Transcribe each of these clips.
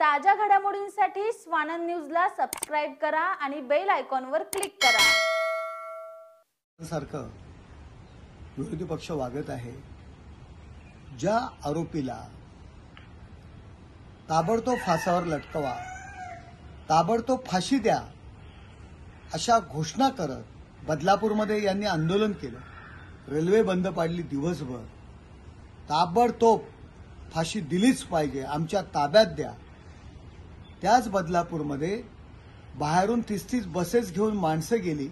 ताज्या घडामोडींसाठी स्वानंद न्यूजला सबस्क्राइब करा आणि बेल आयकॉनवर क्लिक करा। सारखं विरोधी पक्ष वागत आहे। ज्या आरोपीला ताबडतोब फासावर लटकवा, ताबडतोब फाशी द्या अशा घोषणा करत बदलापूरमध्ये यांनी आंदोलन केलं। रेल्वे बंद पाडली दिवसभर। ताबडतोब फाशी दिलीच पाहिजे, आमच्या ताब्यात द्या। त्याच बदलापूरमध्ये बाहेरून 30 बसेस घेऊन माणसं गेली।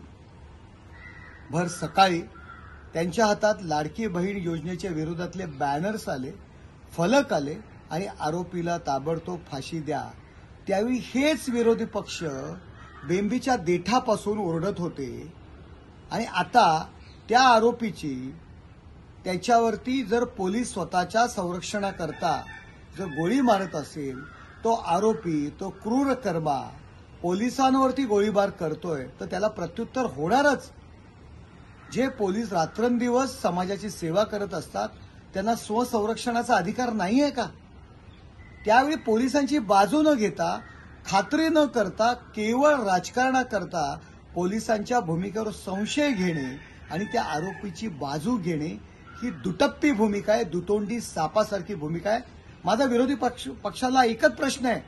भर सकाळी त्यांच्या हातात लाडकी बहीण योजनेच्या विरोधातले बॅनर्स आले, फलक आले आणि आरोपीला ताबडतोब फाशी द्या। त्यावेळी हेच विरोधी पक्ष बेंबीच्या देठापासून ओरडत होते आणि आता त्या आरोपीची त्याच्यावरती जर पोलीस स्वतःच्या संरक्षणाकरता जर गोळी मारत असेल, तो आरोपी, तो क्रूर कर्मा पोलिसांवरती गोळीबार करतोय, तर त्याला प्रत्युत्तर होणारच। जे पोलीस रात्रंदिवस समाजाची सेवा करत असतात त्यांना स्वसंरक्षणाचा अधिकार नाहीये का? त्यावेळी पोलिसांची बाजू न घेता, खात्री न करता, केवळ राजकारणाकरता पोलिसांच्या भूमिकेवर संशय घेणे आणि त्या आरोपीची बाजू घेणे ही दुटप्पी भूमिका आहे, दुतोंडी सापासारखी भूमिका आहे। माझा विरोधी पक्षाला एकच प्रश्न आहे,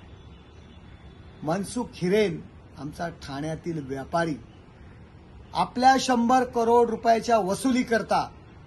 मनसुख हिरेन आमचा ठाण्यातील व्यापारी आपल्या 100 करोड रुपयाच्या वसुली करता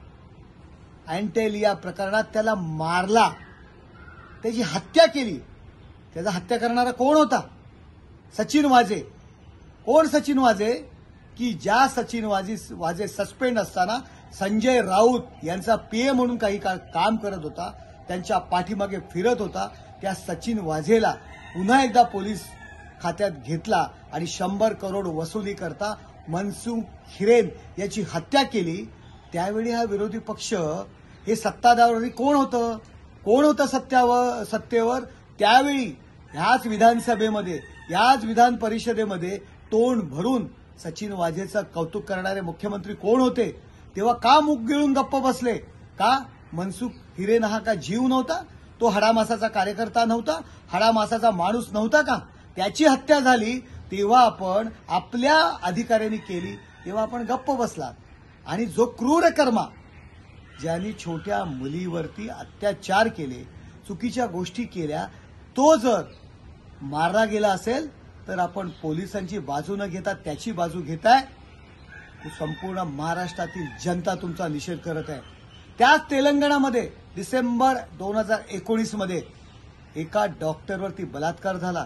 अँटेलिया प्रकरणात त्याला मारला, त्याची हत्या केली। त्याचा हत्या करणारा कोण होता? सचिन वाजे। कोण सचिन वाजे? की ज्या सचिन वाजे सस्पेंड असताना संजय राऊत यांचा पीए म्हणून काही काळ काम करत होता, त्यांच्या पाठीमागे फिरत होता। त्या सचिन वाझेला पुन्हा एकदा पोलीस खात्यात घेतला आणि 100 करोड वसुली करता मनसुख हिरेन याची हत्या केली। त्यावेळी हा विरोधी पक्ष हे सत्ताधारी कोण होतं? कोण होतं सत्तेवर? त्यावेळी ह्याच विधानसभेमध्ये, याच विधान परिषदेमध्ये तोंड भरून सचिन वाझेचं कौतुक करणारे मुख्यमंत्री कोण होते? तेव्हा का मुख गिळून गप्प बसले? का? मनसुख हिरेन हा का जीव नव्हता? तो हाडामासाचा कार्यकर्ता नव्हता? हाडामासाचा माणूस नव्हता का? त्याची हत्या झाली तेव्हा आपण आपल्या अधिकाऱ्यांनी केली तेव्हा आपण गप्प बसलात। आणि जो क्रूर कर्मा ज्यांनी छोट्या मुलीवरती अत्याचार केले, चुकीच्या गोष्टी केल्या, तो जर मारला गेला असेल तर आपण पोलिसांची बाजू न घेता त्याची बाजू घेताय। संपूर्ण महाराष्ट्रातील जनता तुमचा निषेध करत आहे। त्याच तेलंगणामध्ये डिसेंबर 2019 मध्ये एका डॉक्टरवरती बलात्कार झाला।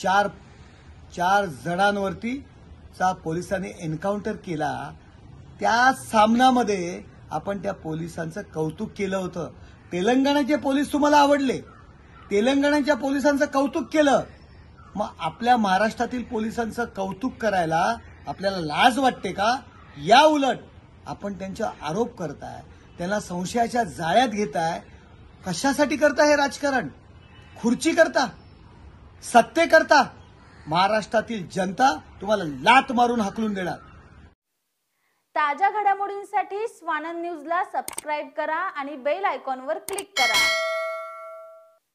चार जणांवरती पोलिसांनी एन्काउंटर केला। त्या सामन्यामध्ये आपण त्या पोलिसांचं कौतुक केलं होतं। तेलंगणाचे पोलीस तुम्हाला आवडले, तेलंगणाच्या पोलिसांचं कौतुक केलं। मग आपल्या महाराष्ट्रातील पोलिसांचं कौतुक करायला आपल्याला लाज वाटते का? या उलट आपण त्यांचा आरोप करताय, त्यांना संशयाच्या जाळ्यात घेताय। कशासाठी करता हे राजकारण? खुर्ची करता? सत्ते करता? महाराष्ट्रातील जनता तुम्हाला लात मारून हाकलून देणार। ताज्या घडामोडींसाठी स्वानंद न्यूजला सबस्क्राइब करा आणि बेल आयकॉनवर क्लिक करा।